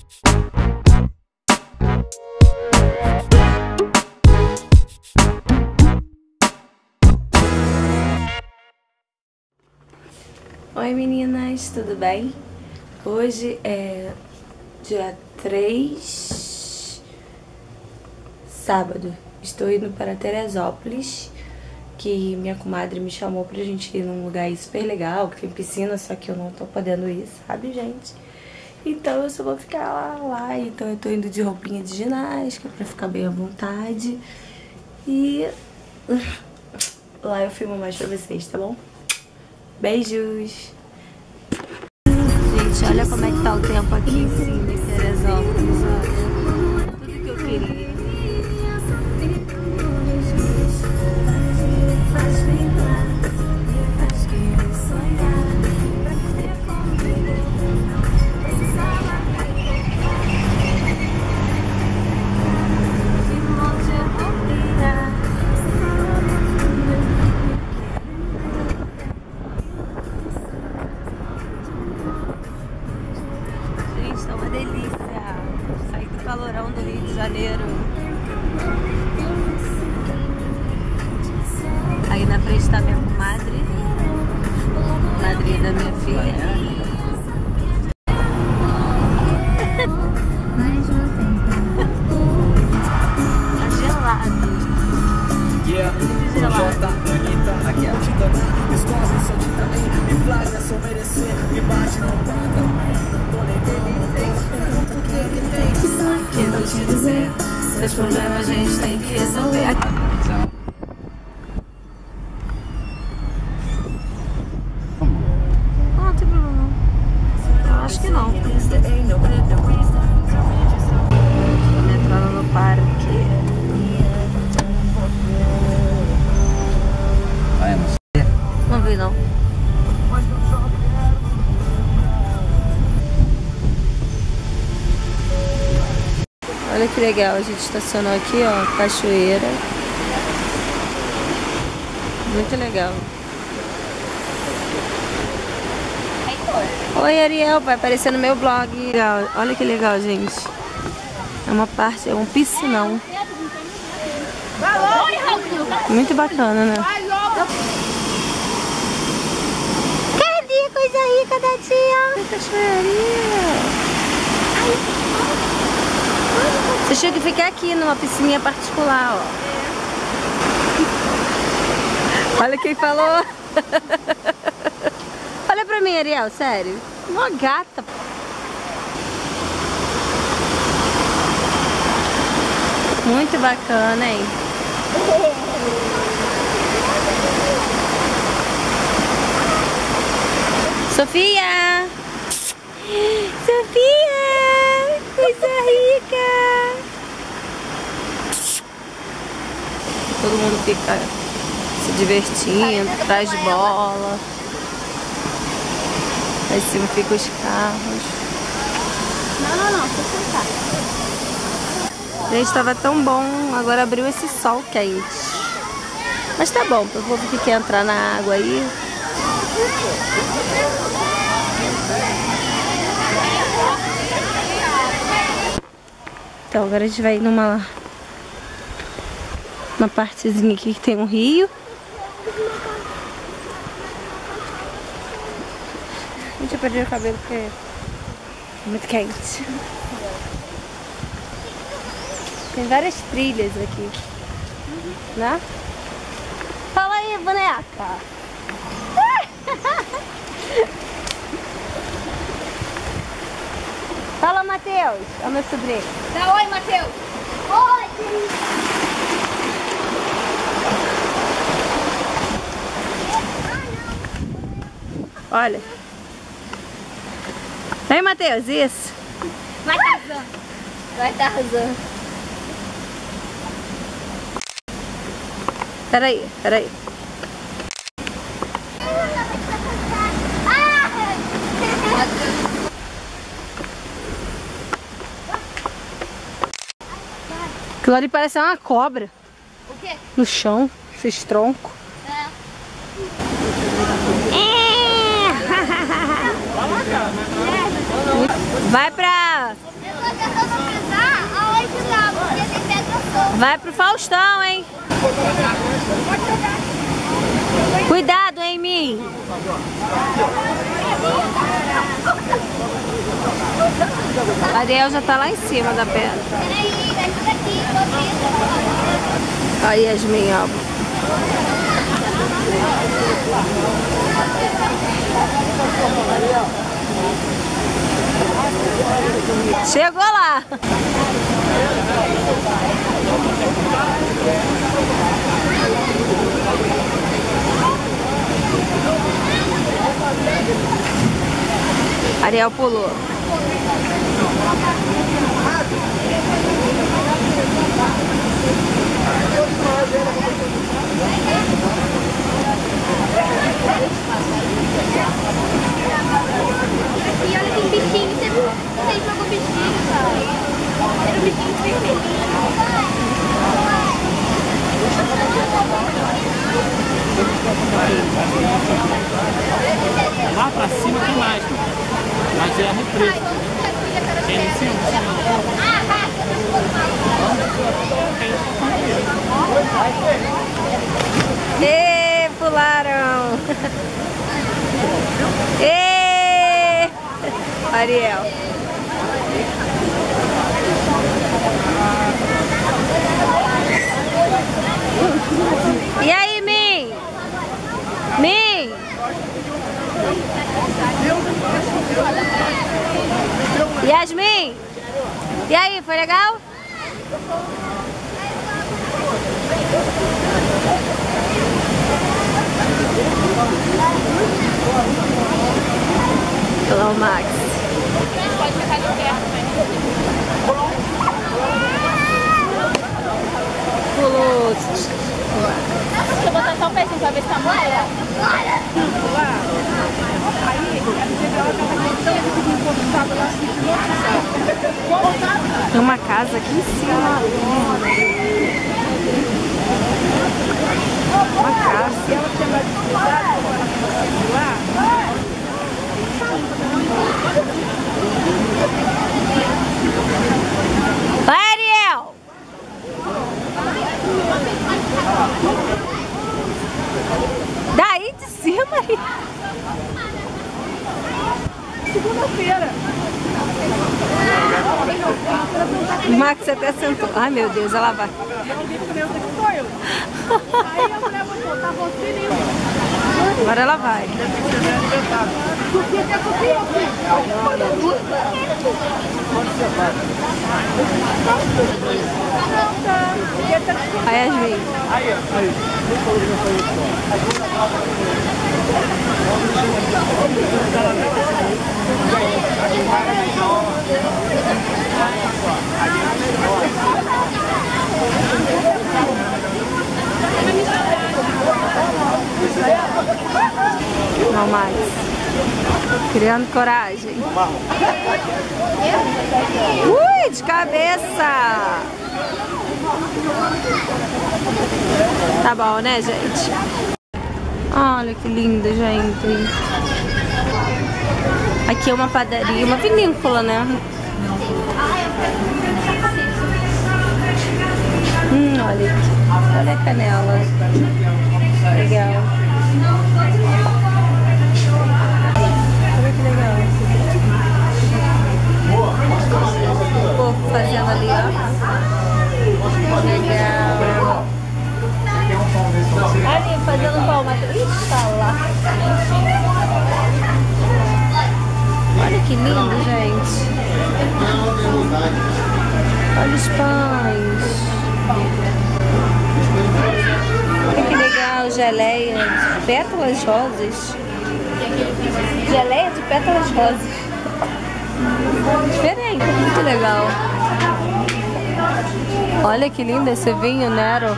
Oi meninas, tudo bem? Hoje é dia 3, sábado. Estou indo para Teresópolis, que minha comadre me chamou pra gente ir num lugar super legal, que tem piscina, só que eu não tô podendo ir, sabe, gente? Então eu só vou ficar lá. Então eu tô indo de roupinha de ginástica pra ficar bem à vontade. E lá eu filmo mais pra vocês, tá bom? Beijos! Gente, olha como é que tá o tempo aqui em cima em Teresópolis, olha. Tudo que eu queria. Tá uma delícia sair do calorão do Rio de Janeiro. Aí na frente tá minha comadre, madrinha da minha filha. Tá gelado. Gelado. Aqui é a escola, só de também me flagra, só merecer, me bate, não manda. Que eu vou te dizer, seus problemas a gente tem que resolver. Não tem problema não. Eu acho que não. Vamos entrar no parque. Não vi não. Olha que legal, a gente estacionou aqui, ó, cachoeira. Muito legal. Oi Ariel, vai aparecer no meu blog. Legal. Olha que legal, gente. É uma parte, é um piscinão. Muito bacana, né? Cadê coisa rica da tia? Cachoeirinha. Você tinha que ficar aqui numa piscininha particular, ó. Olha quem falou. Olha pra mim, Ariel, sério. Uma gata. Muito bacana, hein? Sofia! Sofia! Coisa rica! Todo mundo fica se divertindo, traz bola. Lá em cima ficam os carros. Não, vou sentar. Gente, estava tão bom, agora abriu esse sol quente. Mas tá bom, pro povo que quer entrar na água aí. Então agora a gente vai ir numa partezinha aqui que tem um rio. Gente, eu perdi o cabelo porque é muito quente. Tem várias trilhas aqui, né? Fala aí, boneca! Fala, Matheus! É o meu sobrinho. Dá oi, Matheus! Oi! Olha. Vem, Matheus, isso. Vai Tarzan! Vai Tarzan! Peraí. Aquilo ali parece uma cobra. O quê? No chão, esses troncos. Vai pra... tentando pisar aonde dá, porque tem pedra solta. Vai pro Faustão, hein? Cuidado, hein, Mi? A Ariel já tá lá em cima da pedra. Peraí, ajuda aqui, enquanto isso. Aí, Yasmin, ó. Chegou lá. Ariel pulou. E olha, tem bichinho, você jogou bichinho, cara. Era um bichinho vermelhinho. Lá pra cima tem mais, mas é a represa. Tem em cima. Ê, pularam! Ê! Ariel. E aí, Min? Min? Yasmin? E aí, foi legal? Olha lá o Max. Pode ficar de perto, Pulou. Deixa eu botar só o pezinho pra ver se tá muito. Tem uma casa aqui em cima. Uma casa. Vai, Ariel! Daí de cima, Ariel. Segunda-feira. O Max até sentou. Ai, meu Deus, ela vai. Eu disse que eu sou eu. Aí a mulher botou, tá você nem. Agora ela vai. Porque quer copiar aqui. Vai, Yasmin. Não mais. Criando coragem. Ui, de cabeça. Tá bom, né, gente? Olha que linda, gente. Aqui é uma padaria, uma vinícola, né? Olha aqui. Olha a canela. Legal. Olha que legal. O povo fazendo ali, ó. Legal. Ali, fazendo palma. Ixi, tá lá. Olha que lindo, gente. Olha os pães. Olha que legal, geleia de pétalas rosas. Geleia de pétalas rosas. Diferente, muito legal. Olha que lindo esse vinho, Nero.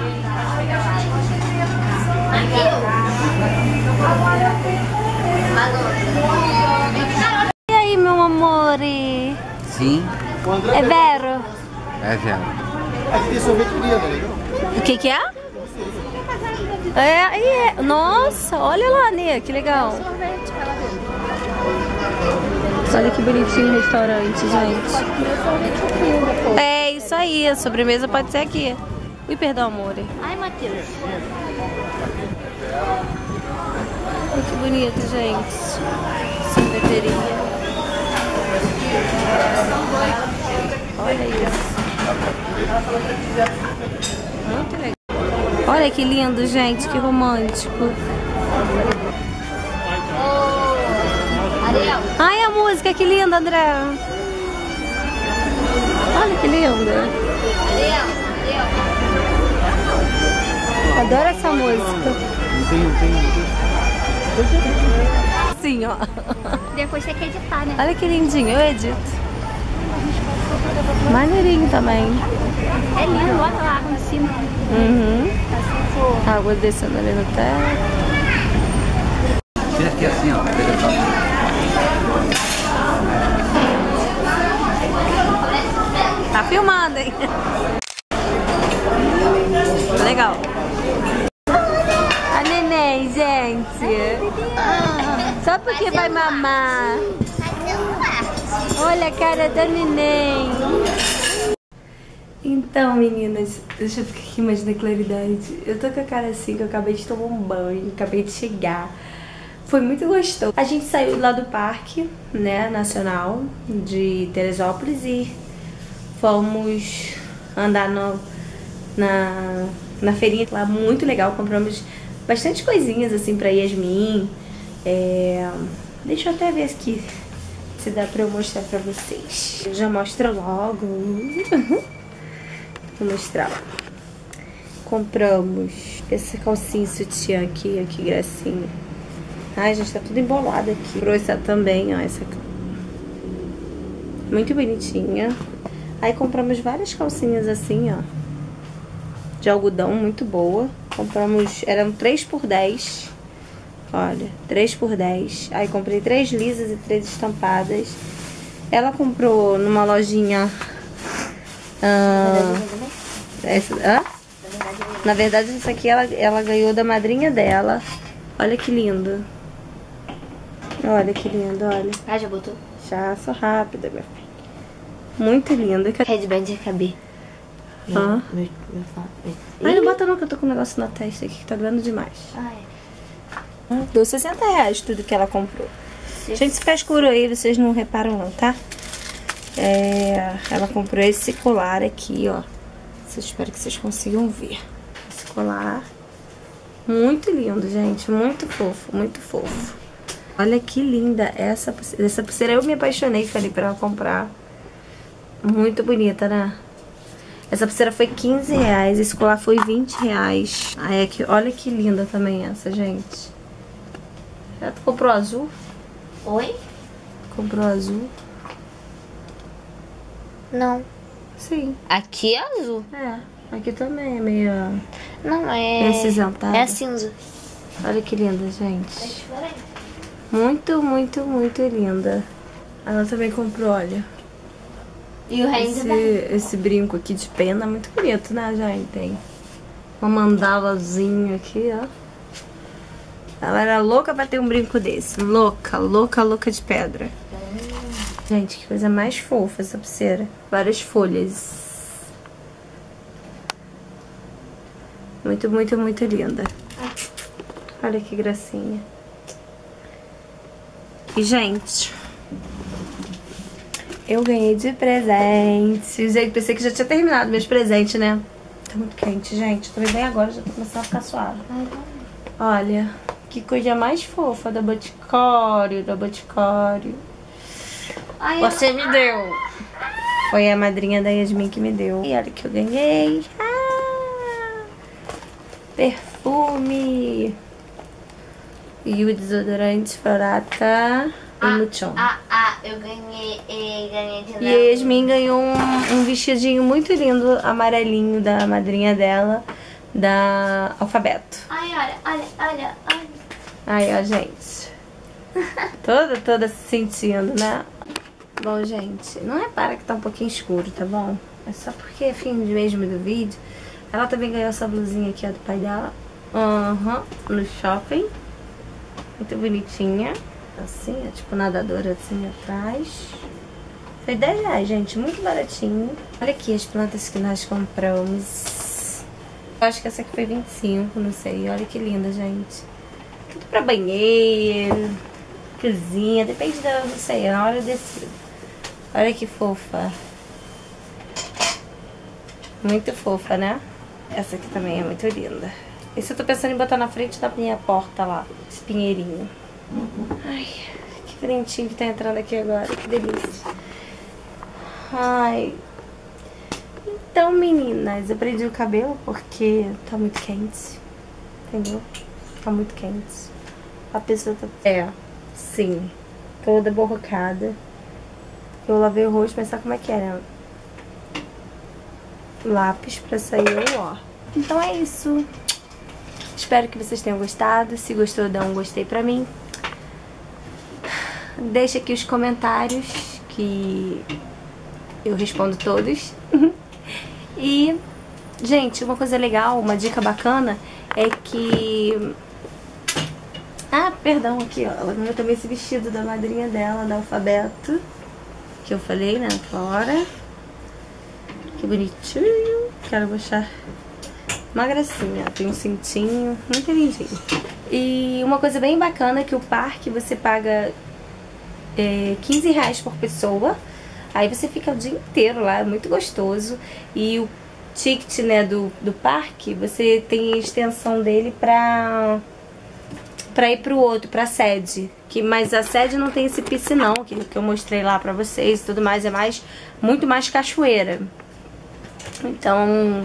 E aí, meu amor? Sim, É vero? é vero. Aqui tem sorvete lindo, legal? O que é? Nossa, olha lá, Nia, que legal. Olha que bonitinho o restaurante, gente. É isso aí, a sobremesa pode ser aqui. Ui, perdão, amor. Ai, Matheus. Ai, que bonito, gente. Sorveteria. Olha isso. Muito legal. Olha que lindo, gente. Que romântico. Ariel. Ai, a música, que linda, André. Olha que linda. Ariel. Adoro essa música. Tem. Sim, ó. Depois você quer editar, né? Olha que lindinho, eu edito. Maneirinho também. É lindo, bota lá em cima. Uhum. Água descendo ali no teto. Tira aqui assim, ó. Tá filmando, hein? Legal. A neném, gente. Só porque vai mamar. Olha a cara da neném. Então, meninas, deixa eu ficar aqui mais na claridade. Eu tô com a cara assim, que eu acabei de tomar um banho, acabei de chegar. Foi muito gostoso. A gente saiu lá do parque, né, nacional de Teresópolis e fomos andar na feirinha lá, muito legal. Compramos bastante coisinhas assim pra Yasmin. Deixa eu até ver aqui se dá pra eu mostrar pra vocês. Eu já mostro logo. Vou mostrar. Compramos essa calcinha sutiã aqui, ó, que gracinha. Ai, gente, tá tudo embolado aqui. Comprou essa também, ó, essa muito bonitinha. Aí compramos várias calcinhas assim, ó, de algodão, muito boa. Compramos, eram 3 por 10. Olha, 3 por 10. Aí comprei 3 lisas e 3 estampadas. Ela comprou numa lojinha... Na verdade, essa aqui ela ganhou da madrinha dela. Olha que lindo. Olha que lindo, olha. Ah, já botou? Já, sou rápida, minha filha. Muito linda. Headband de cabelo. Ah. Ai, não bota não, que eu tô com um negócio na testa aqui que tá doendo demais. Deu R$60 tudo que ela comprou. Gente, se ficar escuro aí, vocês não reparam não, tá? Ela comprou esse colar aqui, ó. Eu espero que vocês consigam ver. Esse colar. Muito lindo, gente. Muito fofo, muito fofo. Olha que linda essa pulseira. Eu me apaixonei, falei pra ela comprar. Muito bonita, né? Essa pulseira foi R$15, esse colar foi R$20. Aí aqui, olha que linda também essa, gente. Tu comprou azul? Oi? Comprou azul? Não. Sim. Aqui é azul. Aqui também é meio... Não, é acinzentado. É cinza. Olha que linda, gente. Muito, muito, muito linda. Ela também comprou, olha. E o esse brinco aqui de pena, muito bonito, né, gente? Tem uma mandalazinha aqui, ó. Ela era louca pra ter um brinco desse. Louca, louca, louca de pedra. Gente, que coisa mais fofa essa pulseira. Várias folhas. Muito, muito, muito linda. Olha que gracinha. E, gente, eu ganhei de presente. Gente, pensei que já tinha terminado meus presentes, né? Tá muito quente, gente. Tô bem agora, já tô começando a ficar suave. Olha, que coisa mais fofa da Boticário, Você me deu. Foi a madrinha da Yasmin que me deu. E olha que eu ganhei. Perfume. E o desodorante Florata e Muchon. Eu ganhei de E a Yasmin ganhou um vestidinho muito lindo, amarelinho, da madrinha dela, da Alfabeto. Ai, olha. Aí, ó, gente. Toda se sentindo, né? Bom, gente, não repara que tá um pouquinho escuro, tá bom? É só porque é fim mesmo do vídeo. Ela também ganhou essa blusinha aqui, ó, do pai dela. No shopping. Muito bonitinha. Assim, é tipo nadadora assim atrás. Foi R$10, gente, muito baratinho. Olha aqui as plantas que nós compramos. Eu acho que essa aqui foi 25, não sei. Olha que linda, gente. Tudo pra banheiro, cozinha, depende da, não sei, na hora eu decido. Olha que fofa. Muito fofa, né? Essa aqui também é muito linda. Esse eu tô pensando em botar na frente da minha porta lá, esse pinheirinho. Ai, que ventinho que tá entrando aqui agora, que delícia. Ai. Então, meninas, eu prendi o cabelo porque tá muito quente. Entendeu? Tá muito quente. A pessoa tá... sim. Toda borrocada. Eu lavei o rosto, mas sabe como é que é, né? Lápis pra sair o ó. Então é isso. Espero que vocês tenham gostado. Se gostou, dá um gostei pra mim. Deixa aqui os comentários que eu respondo todos. E, gente, uma coisa legal, uma dica bacana é que... Ah, perdão, aqui, ó. Ela ganhou também esse vestido da madrinha dela, da Alfabeto. Que eu falei, né, naquela hora. Que bonitinho. Quero mostrar. Uma gracinha. Tem um cintinho. Muito lindinho. E uma coisa bem bacana é que o parque você paga R$15 por pessoa. Aí você fica o dia inteiro lá. É muito gostoso. E o ticket, né, do parque, você tem a extensão dele pra ir pro outro, pra sede. Mas a sede não tem esse piscinão que eu mostrei lá pra vocês e tudo mais. É muito mais cachoeira. Então,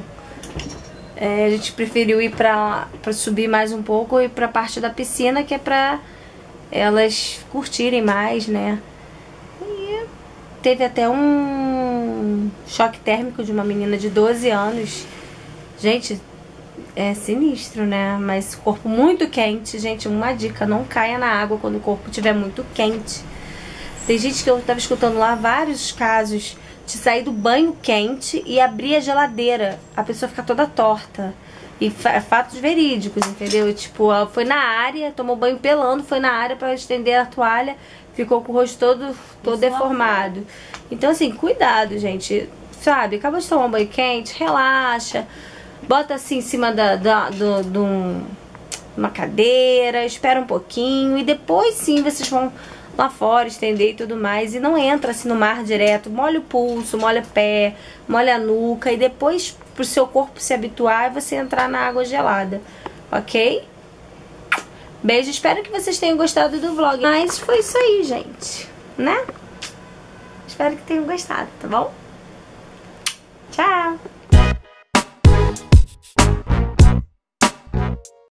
a gente preferiu ir pra subir mais um pouco e pra parte da piscina, que é pra elas curtirem mais, né? E teve até um choque térmico de uma menina de 12 anos. Gente, é sinistro, né? Mas corpo muito quente, gente, uma dica, não caia na água quando o corpo estiver muito quente. Tem gente que eu tava escutando lá vários casos de sair do banho quente e abrir a geladeira, a pessoa fica toda torta. E fatos verídicos, entendeu? Tipo, ela foi na área, tomou banho pelando, foi na área pra estender a toalha, ficou com o rosto todo deformado. Então, assim, cuidado, gente. Sabe, acabou de tomar um banho quente, relaxa. Bota assim em cima de uma cadeira, espera um pouquinho e depois sim vocês vão lá fora estender e tudo mais. E não entra assim no mar direto, molha o pulso, molha o pé, molha a nuca e depois pro seu corpo se habituar e você entrar na água gelada, ok? Beijo, espero que vocês tenham gostado do vlog. Mas foi isso aí, gente, né? Espero que tenham gostado, tá bom? Tchau!